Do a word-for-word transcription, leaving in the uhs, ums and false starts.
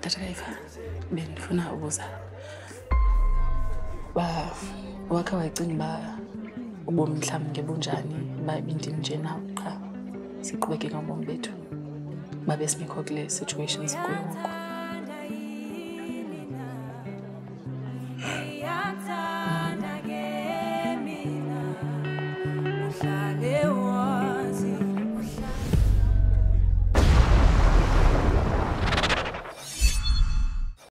Atakayiva bendifuna ubuza ba wakha wacinga uba ubomi mhlawumbi ngebunjani uba ibindim nje nawe qha siqhubekeka ngobomi bethu babe singekho kule situation sikuyo ngoku.